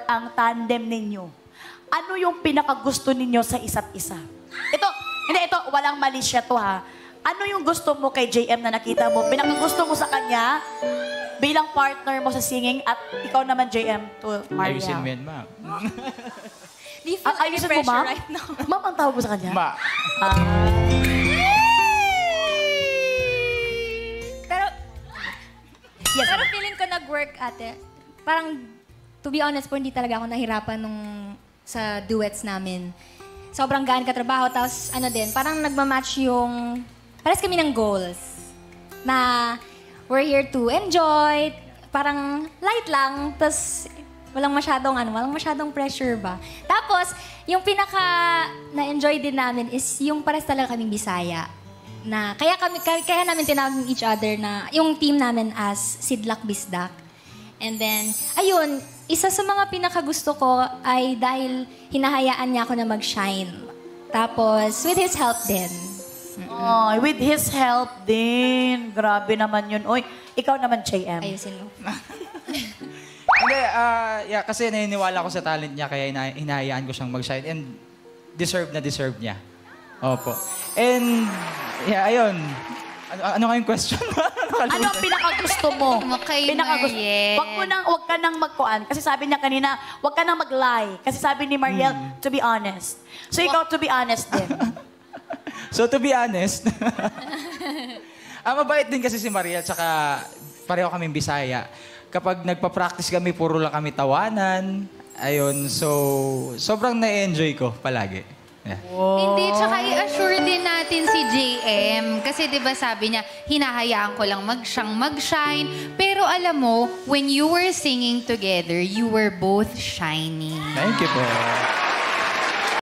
ang tandem ninyo, ano yung pinakagusto ninyo sa isa't isa? Ito, walang mali siya to ha. Ano yung gusto mo kay JM na nakita mo? Pinakagusto mo sa kanya bilang partner mo sa singing at ikaw naman JM to Maria. Ayusin mo yan, ma'am. Do you feel any Ayusin mo, pressure ma'am? right now? Ma'am, ang tawag mo sa kanya? Ma. Pero feeling ko nag-work, ate. Parang, to be honest po, hindi talaga ako nahirapan sa duets namin. Sobrang gaan katrabaho, tapos ano din, parang nagmamatch yung, pares kami ng goals. Na, we're here to enjoy, parang light lang, tapos walang masyadong pressure ba. Tapos, yung pinaka na-enjoy din namin is yung pares talaga kaming Bisaya. Na kaya namin tinawag each other na yung team namin as Sidlak Bisdak. And then, ayun, isa sa mga pinakagusto ko ay dahil hinahayaan niya ako na mag-shine. Tapos, with his help din. Oh, with his help din. Grabe naman yun. Oy, ikaw naman, JM. Ayusin mo. Hindi, kasi naniniwala ko sa talent niya kaya hinahayaan ko siyang mag-shine and deserve niya. Opo. And, ayun. Ano nga yung question? Ano ang pinakagusto mo? Kay Mariel. Wag ka nang magkuan. Kasi sabi niya kanina, wag ka nang mag-lie. Kasi sabi ni Mariel, to be honest. So ikaw, to be honest din. So, to be honest, mabait din kasi si Mariel, tsaka pareho kaming Bisaya. Kapag nagpa-practice kami, puro lang kami tawanan. Ayun, so, sobrang na-enjoy ko palagi. Yeah. Hindi, tsaka i-assure din natin si JM. Kasi di ba sabi niya, hinahayaan ko lang siyang mag-shine. Pero alam mo, when you were singing together, you were both shining. Thank you po.